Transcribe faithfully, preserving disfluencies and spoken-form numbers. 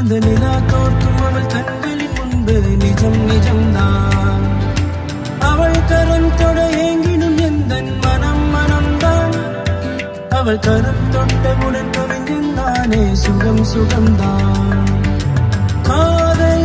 அந்த நிலா தோற்கும் அவள் கண்களின் முன்பு நிஜம் நிஜம்தான். அவள் கரம் தொட ஏங்கினும் எந்தன் மனம் மனம்தான். அவள் கரம் தொட்டவுடன் கவிஞன் நானே சுகம் சுகம்தான். காதல்